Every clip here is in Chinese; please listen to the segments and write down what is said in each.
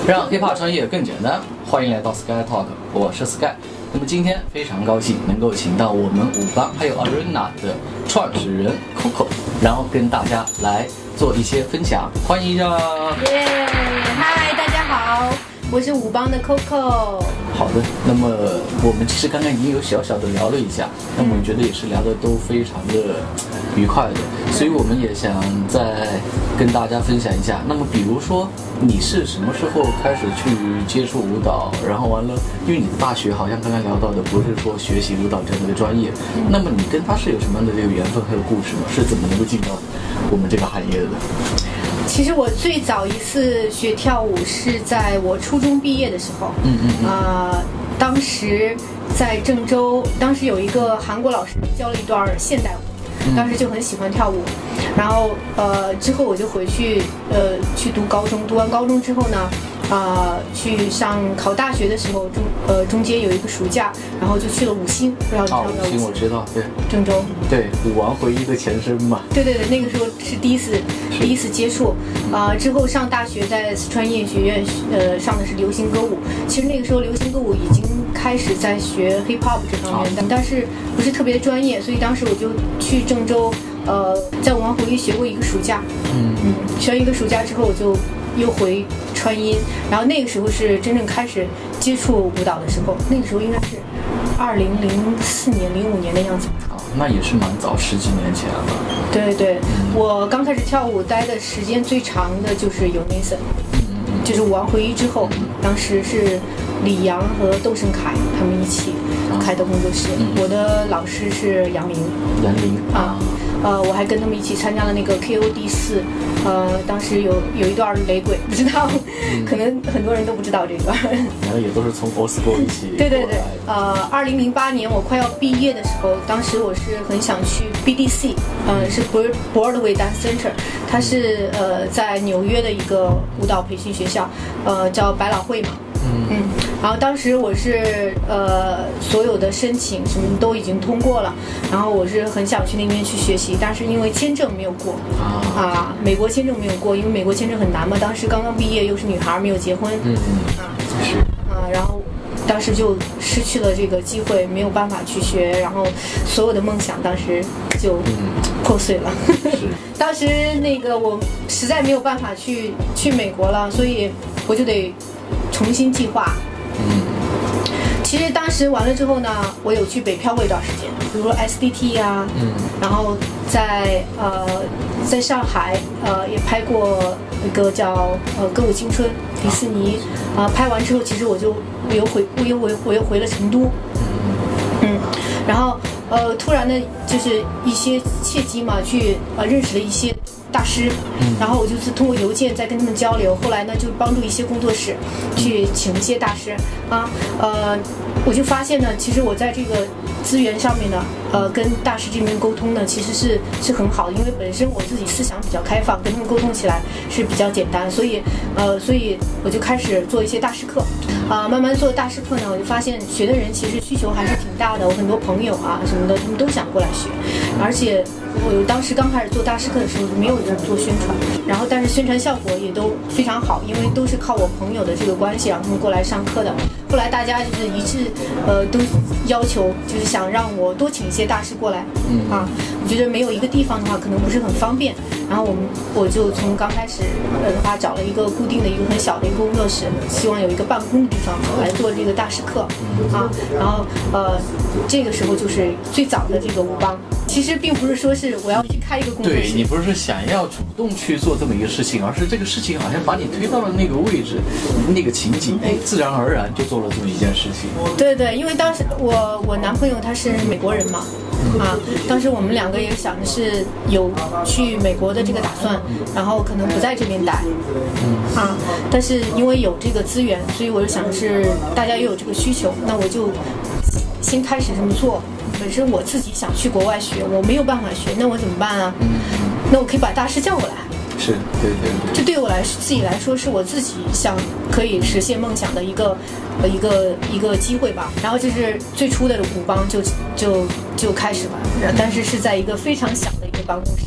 让 hiphop 商业更简单，欢迎来到 Sky Talk， 我是 Sky。那么今天非常高兴能够请到我们舞帮还有 Arena 的创始人 Coco， 然后跟大家来做一些分享，欢迎一下。 嗨，大家好，我是舞帮的 Coco。 好的，那么我们其实刚刚已经有小小的聊了一下，那么我觉得也是聊的都非常的愉快的，所以我们也想再跟大家分享一下。那么比如说你是什么时候开始去接触舞蹈，然后完了，因为你的大学好像刚刚聊到的不是说学习舞蹈这样的一个专业，那么你跟他是有什么样的这个缘分还有故事吗？是怎么能够进到我们这个行业的？ 其实我最早一次学跳舞是在我初中毕业的时候，当时在郑州，当时有一个韩国老师教了一段现代舞，当时就很喜欢跳舞，然后之后我就回去去读高中，读完高中之后呢，去考大学的时候，中间有一个暑假，然后就去了舞星，不知道你知道吗？ 舞星我知道，对， 郑州， 对，舞王回忆的前身嘛。 对，那个时候是第一次接触，之后上大学在四川音乐学院，上的是流行歌舞。其实那个时候流行歌舞已经开始在学 hip hop 这方面，但是不是特别专业，所以当时我就去郑州，在舞王回忆学过一个暑假，学完一个暑假之后我就又回川音，然后那个时候是真正开始接触舞蹈的时候，那个时候应该是2004年、05年的样子。 那也是蛮早，10几年前了。对， 我刚开始跳舞待的时间最长的就是有 Nathan，就是舞王回忆之后，当时是李阳和窦胜凯他们一起开的工作室，我的老师是杨林我还跟他们一起参加了那个 KOD4，当时有一段雷鬼，不知道，可能很多人都不知道这个。 然后也都是从 Old School 一起。 对，2008年我快要毕业的时候，当时我是很想去 BDC，是 Broadway Dance Center， 它是在纽约的一个舞蹈培训学校，叫百老汇嘛。然后当时我是所有的申请什么都已经通过了，然后我是很想去那边去学习，但是因为签证没有过美国签证没有过，因为美国签证很难嘛，当时刚刚毕业又是女孩没有结婚，然后当时就失去了这个机会，没有办法去学，然后所有的梦想当时就破碎了。当时那个我实在没有办法去美国了，所以我就得重新计划。其实当时完了之后呢，我有去北漂过一段时间，比如说 SDT 然后在上海也拍过一个叫歌舞青春迪士尼，拍完之后其实我又回了成都，然后突然的就是一些契机嘛，去认识了一些大师，然后我就是通过邮件在跟他们交流，后来呢就帮助一些工作室去请一些大师我就发现呢，其实我在这个资源上面呢，跟大师这边沟通呢，其实是很好的，因为本身我自己思想比较开放，跟他们沟通起来是比较简单，所以我就开始做一些大师课，慢慢做大师课呢，我就发现学的人其实需求还是挺大的，我很多朋友什么的，他们都想过来学，而且我当时刚开始做大师课的时候没有人做宣传，然后但是宣传效果也都非常好，因为都是靠我朋友的这个关系让他们过来上课的。后来大家就是一致都要求就是想让我多请一些大师过来，我觉得没有一个地方的话可能不是很方便，然后我就从刚开始的话找了一个固定的一个很小的一个工作室，希望有一个办公的地方来做这个大师课然后这个时候就是最早的这个舞帮。其实并不是说是我要去开一个工作室， 对，你不是想要主动去做这么一个事情，而是这个事情好像把你推到了那个位置，那个情景，自然而然就做了这么一件事情。 对，因为当时我男朋友他是美国人嘛，当时我们两个也想的是有去美国的这个打算，然后可能不在这边待，但是因为有这个资源，所以我就想是大家也有这个需求，那我就先开始这么做。本身我自己想去国外学，我没有办法学，那我怎么办啊？那我可以把大师叫过来。 是，对。 这对我自己来说，是我自己想可以实现梦想的一个机会吧。然后就是最初的舞帮就开始了，但是是在一个非常小的一个办公室里面。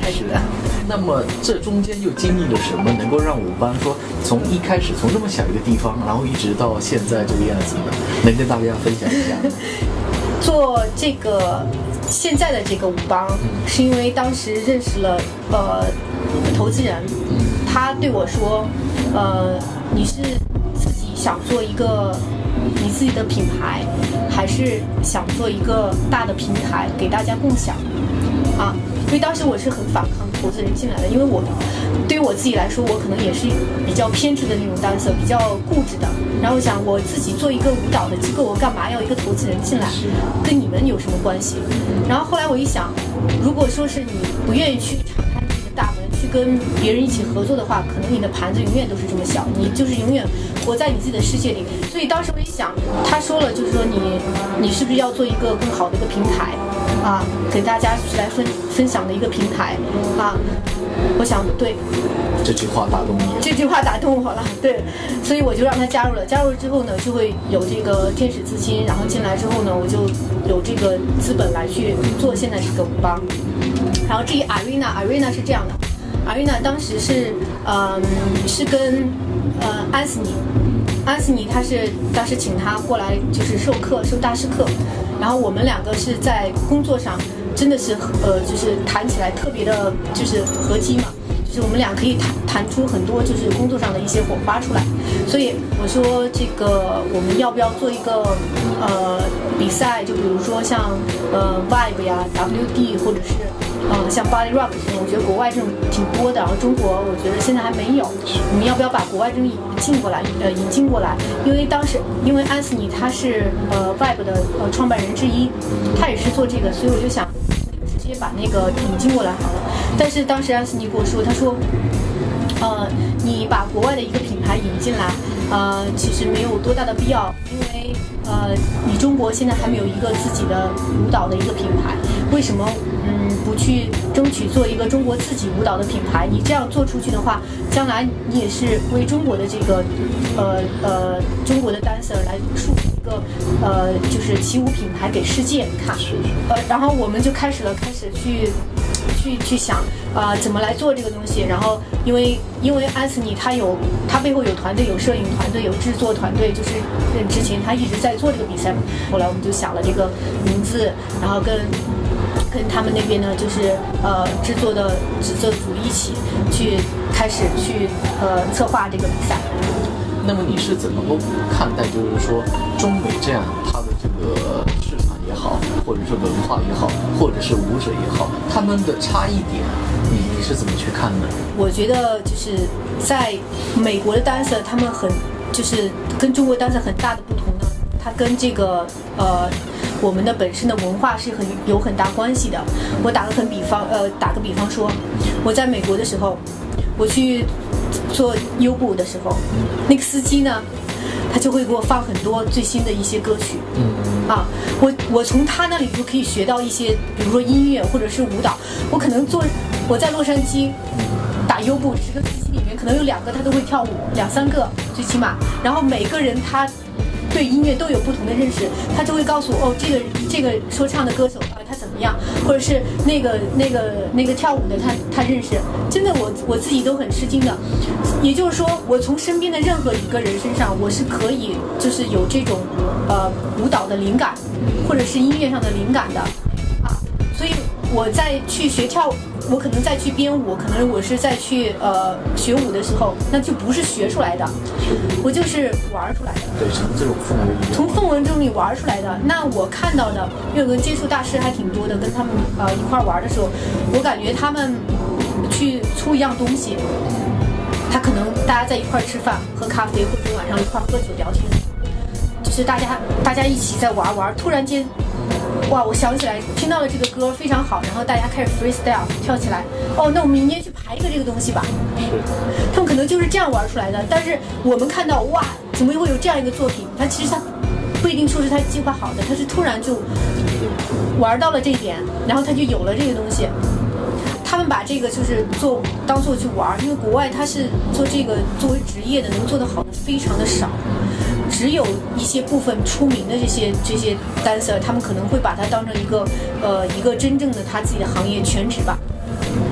开始的。 那么这中间又经历了什么，能够让舞班说从一开始从这么小一个地方，然后一直到现在这个样子呢？能跟大家分享一下？ 做这个现在的这个舞帮，是因为当时认识了投资人，他对我说，你是自己想做一个你自己的品牌，还是想做一个大的平台给大家共享啊？因为当时我是很反抗投资人进来的，因为对于我自己来说，我可能也是比较偏执的那种dancer，比较固执的。然后我想我自己做一个舞蹈的机构，我干嘛要一个投资人进来？跟你们有什么关系？然后后来我一想，如果说是你不愿意去敞开自己的大门，去跟别人一起合作的话，可能你的盘子永远都是这么小，你就是永远活在你自己的世界里。所以当时我一想，他说了，就是说你是不是要做一个更好的一个平台？啊，给大家来分享的一个平台啊，我想对， 这句话打动你， 这句话打动我了，对，所以我就让他加入了。加入之后呢，就会有这个天使资金，然后进来之后呢，我就有这个资本来去做现在这个舞帮。然后至于 Irina 是这样的 ，Irina 当时是跟安斯尼他是当时请他过来就是授大师课，然后我们两个是在工作上真的是就是谈起来特别的就是合击嘛，就是我们俩可以谈出很多就是工作上的一些火花出来。所以我说这个我们要不要做一个比赛，就比如说像Vibe 呀 WD 或者是像 Body Rock 这种，我觉得国外这种挺多的，然后中国我觉得现在还没有。我们要不要把国外这种引进过来？因为当时安斯尼他是Vibe 的创办人之一，他也是做这个，所以我就想直接把那个引进过来好了。但是当时安斯尼跟我说，他说你把国外的一个品牌引进来，其实没有多大的必要，因为你中国现在还没有一个自己的舞蹈的一个品牌，为什么不去争取做一个中国自己舞蹈的品牌？你这样做出去的话，将来你也是为中国的这个中国的dancer来树立一个就是起舞品牌给世界看。然后我们就开始去想怎么来做这个东西。然后因为安斯尼他背后有团队，有摄影团队，有制作团队，就是之前他一直在做这个比赛嘛。后来我们就想了这个名字，然后跟他们那边呢，就是制作组一起开始去策划这个比赛。 那么你是怎么看待，就是说中美这样它的这个市场也好，或者是文化也好，或者是舞者也好，他们的差异点，你是怎么去看呢？ 我觉得就是在美国的dancer，他们就是跟中国dancer很大的不同呢，它跟这个我们的本身的文化是有很大关系的。我打个比方说，我在美国的时候，我去做优步的时候，那个司机呢，他就会给我放很多最新的一些歌曲。我从他那里就可以学到一些，比如说音乐或者是舞蹈。我在洛杉矶打优步，10个司机里面可能有2个他都会跳舞，2、3个最起码。然后每个人他对音乐都有不同的认识，他就会告诉我这个说唱的歌手他怎么样，或者是那个跳舞的他认识。真的我自己都很吃惊的。也就是说，我从身边的任何一个人身上，我是可以就是有这种舞蹈的灵感，或者是音乐上的灵感的所以我在去学跳舞，我可能再去编舞，可能我是在去学舞的时候，那就不是学出来的，我就是玩出来的。 对，从这种氛围里， 从氛围中里玩出来的。那我看到的，因为我接触大师还挺多的，跟他们一块玩的时候，我感觉他们去出一样东西，他可能大家在一块吃饭、喝咖啡，或者晚上一块喝酒聊天，就是大家一起在玩，突然间。哇！我想起来，听到了这个歌非常好，然后大家开始 freestyle 跳起来。那我们明天去排一个这个东西吧。他们可能就是这样玩出来的。但是我们看到，哇，怎么会有这样一个作品？其实他不一定说是他计划好的，他是突然就玩到了这一点，然后他就有了这个东西。他们把这个就是当做去玩，因为国外他是做这个作为职业的，能做得好的非常的少。只有一些部分出名的这些dancer，他们可能会把它当成一个真正的他自己的行业全职吧。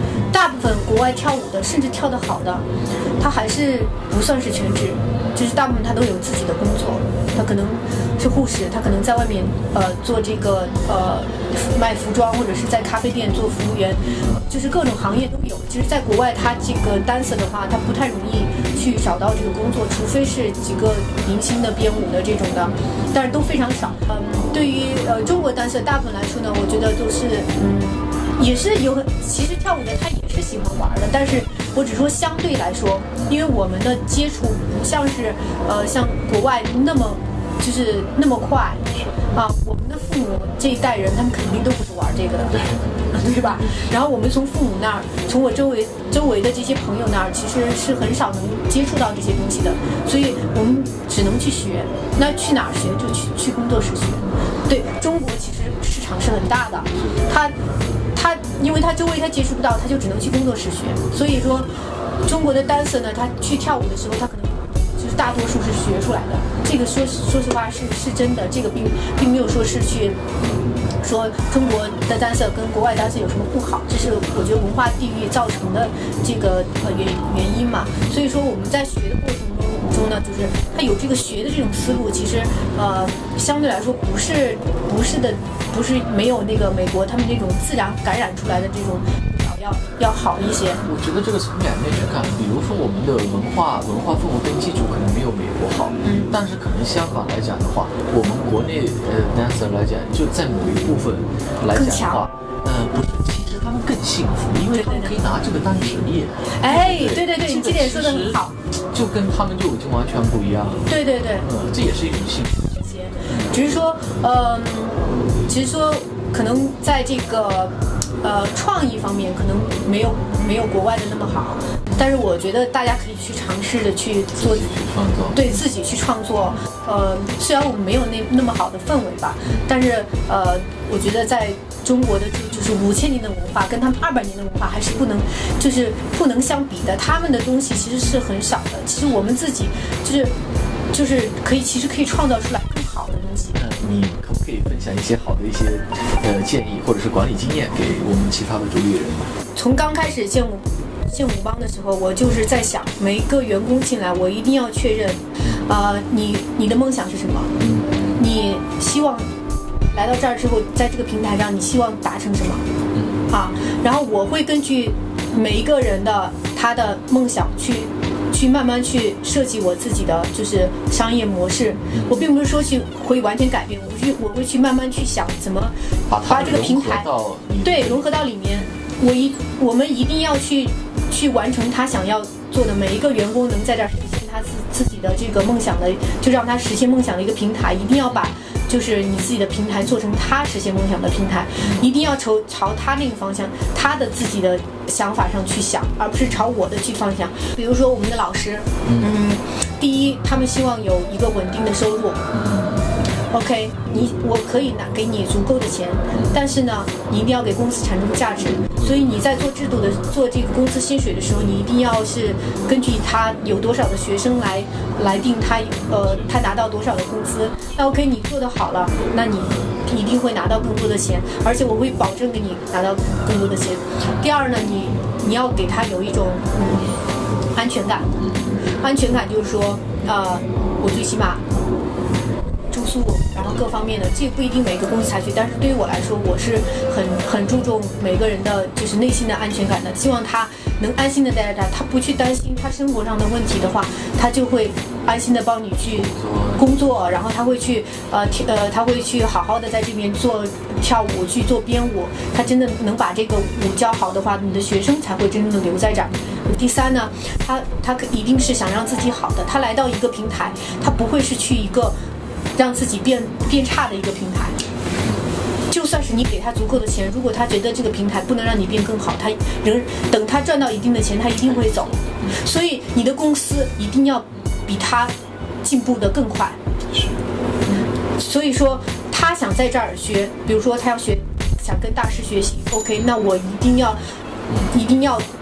大部分国外跳舞的，甚至跳得好的，他还是不算是全职，就是大部分他都有自己的工作，他可能是护士，他可能在外面做这个卖服装，或者是在咖啡店做服务员，就是各种行业都有。其实在国外，他这个 dancer 的话，他不太容易去找到这个工作，除非是几个明星的编舞的这种的，但是都非常少。对于中国 dancer 大部分来说呢，我觉得都是也是有，其实跳舞的他也是喜欢玩的，但是我只说相对来说，因为我们的接触不像是像国外那么就是那么快啊，我们的父母这一代人他们肯定都不是玩这个的，对吧？然后我们从父母那儿，从我周围的这些朋友那儿，其实是很少能接触到这些东西的，所以我们只能去学。那去哪儿学？就去工作室学。对，中国其实市场是很大的，他因为他周围他接触不到，他就只能去工作室学。所以说，中国的 dancer 呢，他去跳舞的时候，他可能就是大多数是学出来的。这个说实话是真的，这个并没有说是去说中国的 dancer 跟国外 dancer 有什么不好，这是我觉得文化地域造成的这个原因嘛。所以说我们在学的过程中呢，就是他有这个学的这种思路，其实相对来说不是没有那个美国他们这种自然感染出来的这种要好一些。 我觉得这个从两面去看，比如说我们的文化氛围跟基础可能没有美国好，但是可能香港来讲的话，我们国内dancer 来讲，就在某一部分来讲的话，不是，其实他们更幸福，因为他们可以拿这个当职业。 哎，对，你这点说得很好， 就跟他们就已经完全不一样了。对，这也是一种幸福。 只是说，其实说可能在这个创意方面可能没有国外的那么好，但是我觉得大家可以去尝试的去做，对自己去创作。虽然我们没有那么好的氛围吧，但是我觉得在中国的就是5000年的文化跟他们200年的文化还是不能相比的。他们的东西其实是很少的，其实我们自己就是其实可以创造出来更好的东西。 你可不可以分享一些好的一些建议或者是管理经验给我们其他的主理人？ 从刚开始建舞帮的时候，我就是在想，每一个员工进来，我一定要确认，你的梦想是什么？你希望来到这儿之后，在这个平台上，你希望达成什么？然后我会根据每一个人的他的梦想去慢慢去设计我自己的就是商业模式。我并不是说会完全改变，我会去慢慢去想怎么把这个平台融合到里面。我们一定要去完成他想要做的，每一个员工能在这儿实现他自己的这个梦想的，就让他实现梦想的一个平台。一定要把就是你自己的平台做成他实现梦想的平台，一定要朝他那个方向，他的自己的想法上去想，而不是朝我的去方向。比如说我们的老师，第一，他们希望有一个稳定的收入。OK， 我可以给你足够的钱，但是呢，你一定要给公司产生价值。所以你在做制度的做这个公司薪水的时候，你一定要是根据他有多少的学生来定他拿到多少的工资。那 OK， 你做得好了，那你一定会拿到更多的钱，而且我会保证给你拿到更多的钱。第二呢，你要给他有一种安全感。安全感就是说，我最起码住宿，然后各方面的，这不一定每个公司采取，但是对于我来说，我是很注重每个人的就是内心的安全感的，希望他能安心的待在这儿，他不去担心他生活上的问题的话，他就会安心的帮你去工作，然后他会去他会去好好的在这边做跳舞，去做编舞，他真的能把这个舞教好的话，你的学生才会真正的留在这儿。第三呢，他一定是想让自己好的，他来到一个平台，他不会是去一个让自己变差的一个平台。就算是你给他足够的钱，如果他觉得这个平台不能让你变更好，等他赚到一定的钱，他一定会走。所以你的公司一定要比他进步得更快。所以说他想在这儿学，比如说他想跟大师学习 ，OK， 那我一定要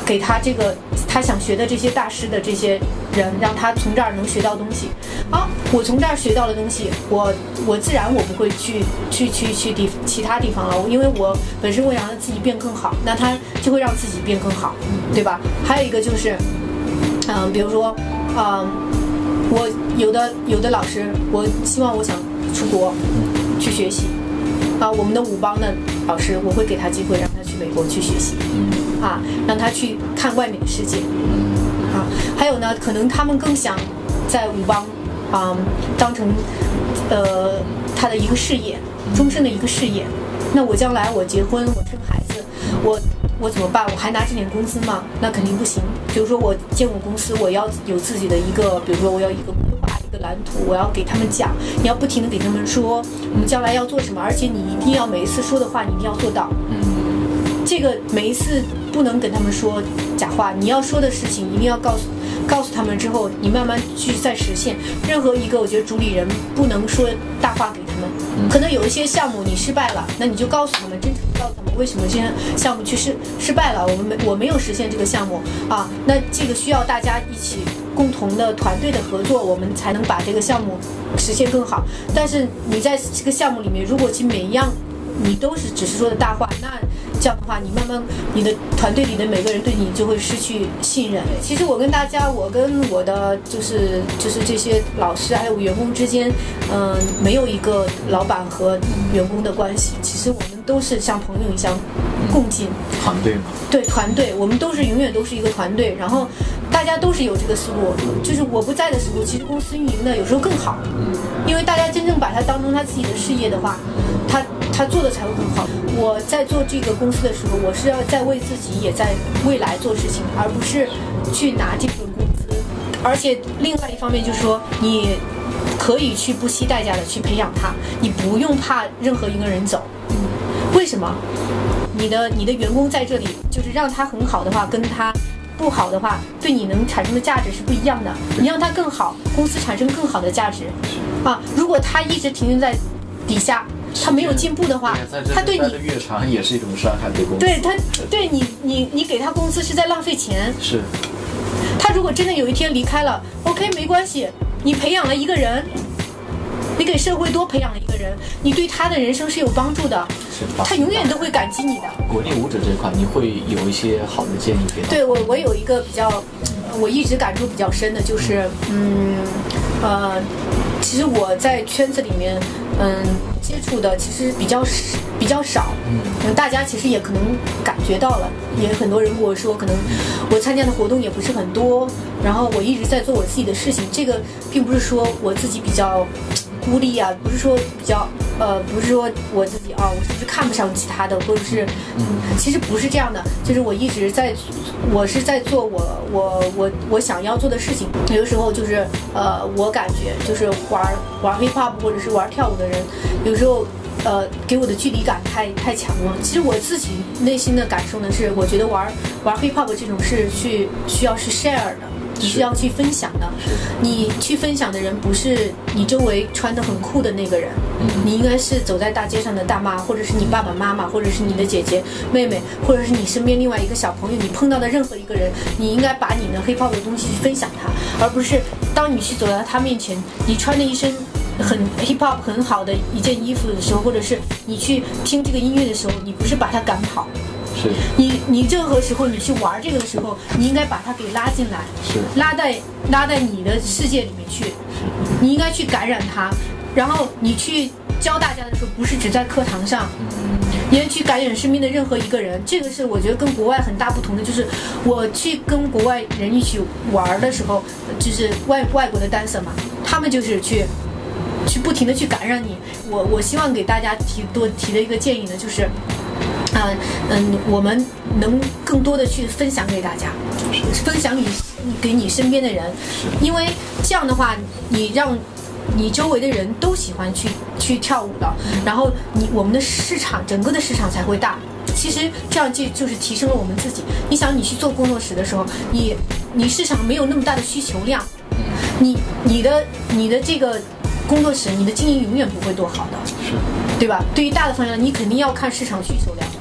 给他这个他想学的这些大师的这些人，让他从这儿能学到东西。我从这儿学到了东西，我自然我不会去其他地方了，因为我本身我想让自己变更好，那他就会让自己变更好，对吧？还有一个就是，比如说，我有的老师，我希望我想出国去学习，我们的5邦的老师，我会给他机会让他去美国去学习，让他去看外面的世界，还有呢，可能他们更想在5邦。当成他的一个事业，终身的一个事业。那我将来我结婚，我生孩子，我怎么办？我还拿这点工资吗？那肯定不行。比如说我建我公司，我要有自己的一个，比如说我要一个规划，一个蓝图，我要给他们讲，你要不停的给他们说我们将来要做什么，而且你一定要每一次说的话你一定要做到。这个每一次不能跟他们说假话，你要说的事情一定要告诉他们之后，你慢慢去再实现。任何一个我觉得主理人不能说大话给他们，可能有一些项目你失败了，那你就告诉他们，真诚告诉他们为什么这些项目失败了，我没有实现这个项目那这个需要大家一起共同的团队的合作，我们才能把这个项目实现更好。但是你在这个项目里面，如果其每一样你都是只是说的大话，那这样的话，你慢慢你的团队里的每个人对你就会失去信任。其实我跟大家，我跟我的就是这些老师还有员工之间，没有一个老板和员工的关系。其实我们都是像朋友一样共进。 团队嘛。对， 团队，我们都是永远都是一个团队。然后大家都是有这个思路，就是我不在的时候，其实公司运营的有时候更好，因为大家真正把它当成他自己的事业的话，他做的才会更好。我在做这个公司的时候，我是要在为自己也在未来做事情，而不是去拿这份工资。而且另外一方面就是说，你可以去不惜代价的去培养他，你不用怕任何一个人走。为什么？你的员工在这里，就是让他很好的话，跟他不好的话，对你能产生的价值是不一样的。你让他更好，公司产生更好的价值如果他一直停留在底下，他没有进步的话，他对你越长也是一种伤害，对公司。 对他对你给他工资是在浪费钱。 是。 他如果真的有一天离开了 ，OK 没关系，你培养了一个人，你给社会多培养了一个人，你对他的人生是有帮助的，他永远都会感激你的。 国内舞者这一块，你会有一些好的建议给他？ 对我有一个比较，我一直感触比较深的就是，其实我在圈子里面，接触的其实比较少，大家其实也可能感觉到了，也很多人跟我说，可能我参加的活动也不是很多，然后我一直在做我自己的事情，这个并不是说我自己比较孤立啊，不是说比较不是说我自己我是不是看不上其他的，或者是其实不是这样的，就是我一直在，我是在做我想要做的事情。有的时候就是我感觉就是玩 hip hop 或者是玩跳舞的人，有时候给我的距离感太强了。其实我自己内心的感受呢是，我觉得玩 hip hop 这种事需要是 share 的。你是要去分享的，你去分享的人不是你周围穿得很酷的那个人，你应该是走在大街上的大妈，或者是你爸爸妈妈，或者是你的姐姐妹妹，或者是你身边另外一个小朋友，你碰到的任何一个人，你应该把你的 hip hop 的东西去分享他，而不是当你去走到他面前，你穿的一身很 hip hop 很好的一件衣服的时候，或者是你去听这个音乐的时候，你不是把他赶跑。 是你任何时候你去玩这个的时候，你应该把它给拉进来， 是拉在你的世界里面去，你应该去感染它，然后你去教大家的时候，不是只在课堂上，你要去感染身边的任何一个人。这个是我觉得跟国外很大不同的，就是我去跟国外人一起玩的时候，就是外国的 dancer 嘛，他们就是去不停的去感染你。我希望给大家提的一个建议呢，就是我们能更多的去分享给大家，分享给你身边的人，因为这样的话，你让你周围的人都喜欢去跳舞的，然后我们的市场整个的市场才会大。其实这样就是提升了我们自己。你想，你去做工作室的时候，你市场没有那么大的需求量，你的这个工作室，你的经营永远不会多好的， 是， 对吧？对于大的方向，你肯定要看市场需求量。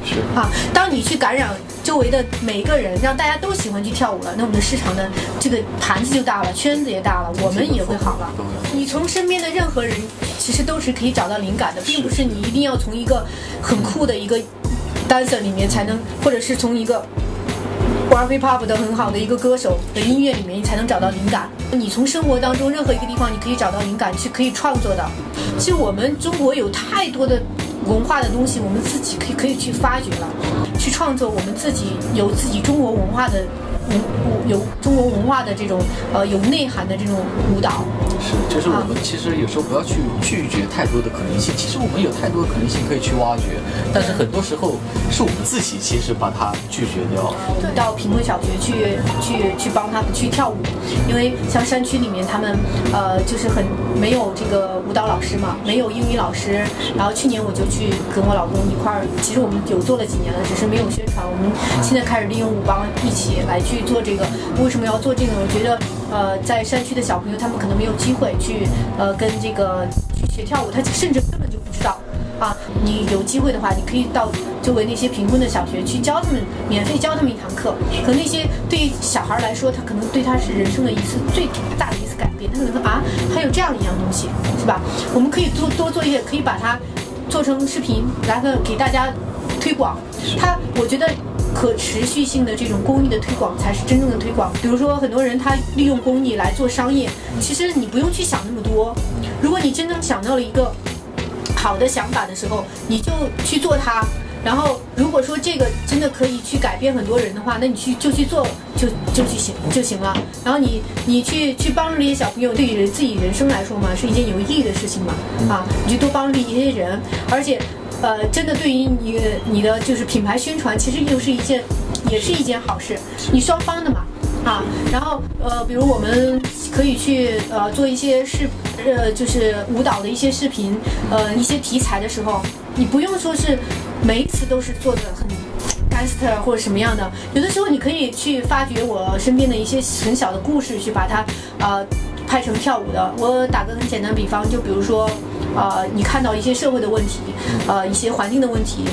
是啊，当你去感染周围的每一个人，让大家都喜欢去跳舞了，那我们的市场的这个盘子就大了，圈子也大了，我们也会好了。你从身边的任何人其实都是可以找到灵感的，并不是你一定要从一个很酷的一个 dancer 里面才能，或者是从一个玩 hip-hop 的很好的一个歌手的音乐里面，你才能找到灵感。你从生活当中任何一个地方，你可以找到灵感，去可以创作的。其实我们中国有太多的文化的东西，我们自己可以去发掘了，去创作我们自己有自己中国文化的。有中国文化的这种有内涵的这种舞蹈， 是，就是我们其实有时候不要去拒绝太多的可能性，其实我们有太多的可能性可以去挖掘，但是很多时候是我们自己其实把它拒绝掉。 到贫困小学去帮他们去跳舞，因为像山区里面他们就是很没有这个舞蹈老师嘛，没有英语老师，然后去年我就去跟我老公一块儿，其实我们有做了几年了，只是没有宣传，我们现在开始利用舞帮一起来去做这个。为什么要做这个？我觉得在山区的小朋友他们可能没有机会去跟这个去学跳舞，他甚至根本就不知道啊。你有机会的话，你可以到周围那些贫困的小学去教他们，免费教他们一堂课。可那些对于小孩来说，他可能对他是人生的一次最大的一次改变。他可能说啊，还有这样一样东西，是吧？我们可以多做一些，可以把它做成视频来给大家推广。我觉得。可持续性的这种公益的推广才是真正的推广。比如说，很多人他利用公益来做商业，其实你不用去想那么多。如果你真正想到了一个好的想法的时候，你就去做它。然后，如果说这个真的可以去改变很多人的话，那你就去做，就行了。然后你去帮助这些小朋友，对于自己人生来说嘛，是一件有意义的事情嘛。啊，你就多帮助一些人，而且。真的对于你的就是品牌宣传，其实也是一件好事，你双方的嘛，啊，然后比如我们可以去做一些就是舞蹈的一些视频，一些题材的时候，你不用说是每一次都是做的很gangster或者什么样的，有的时候你可以去发掘我身边的一些很小的故事，去把它拍成跳舞的。我打个很简单的比方，就比如说。你看到一些社会的问题，一些环境的问题，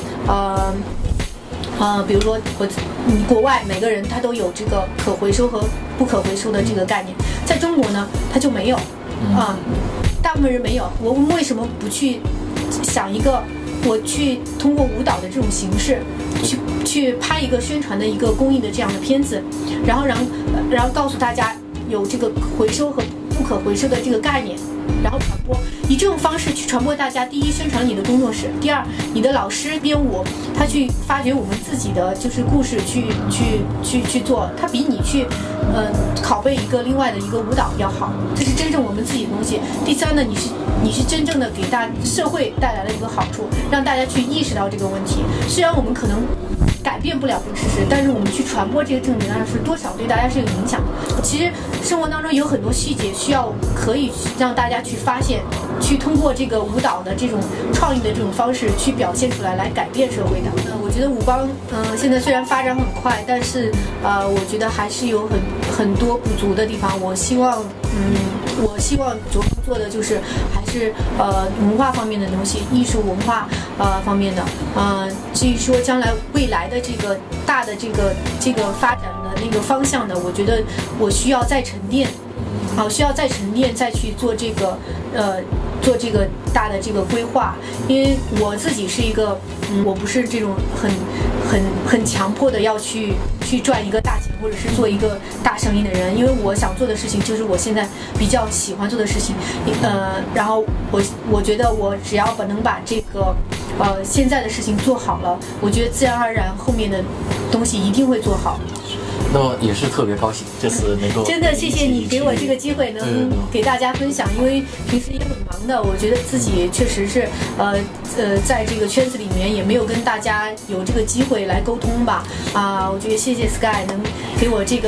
比如说国外每个人他都有这个可回收和不可回收的这个概念，在中国呢他就没有，大部分人没有。我们为什么不去想一个，我去通过舞蹈的这种形式，去拍一个宣传的一个公益的这样的片子，然后告诉大家有这个回收和不可回收的这个概念。然后传播，以这种方式去传播大家。第一，宣传你的工作室；第二，你的老师编舞，他去发掘我们自己的就是故事，去做，他比你去拷贝一个另外的一个舞蹈要好。这是真正我们自己的东西。第三呢，你是真正的给社会带来了一个好处，让大家去意识到这个问题。虽然我们可能改变不了这个事实，但是我们去传播这个正能量是多少对大家是有影响的。其实生活当中有很多细节可以让大家去发现，去通过这个舞蹈的这种创意的这种方式去表现出来，来改变社会的。我觉得舞帮现在虽然发展很快，但是我觉得还是有很多不足的地方。我希望着重做的就是还是文化方面的东西，艺术文化方面的。至于说将来未来的这个大的这个发展的那个方向呢，我觉得我需要再沉淀，再去做这个大的这个规划。因为我自己是一个我不是这种很强迫的要去赚一个大钱或者是做一个大生意的人，因为我想做的事情就是我现在比较喜欢做的事情。然后我觉得我只要能把这个现在的事情做好了，我觉得自然而然后面的东西一定会做好。 那么也是特别高兴，这次能够真的谢谢你给我这个机会，能给大家分享。因为平时也很忙的，我觉得自己确实是在这个圈子里面也没有跟大家有这个机会来沟通吧。我觉得谢谢 Sky 能给我这个平台。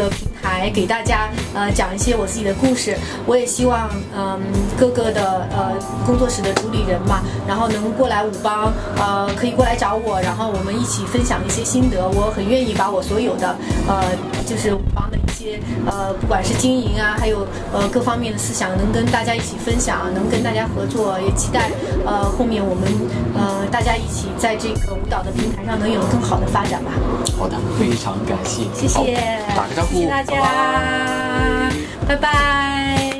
台给大家讲一些我自己的故事。我也希望各个的工作室的主理人嘛，然后能过来舞邦，可以过来找我，然后我们一起分享一些心得。我很愿意把我所有的就是舞邦的一些不管是经营啊，还有各方面的思想，能跟大家一起分享，能跟大家合作。也期待后面我们大家一起在这个舞蹈的平台上能有更好的发展吧。 好的，非常感谢， 谢谢， 打个招呼， 谢谢大家，拜拜。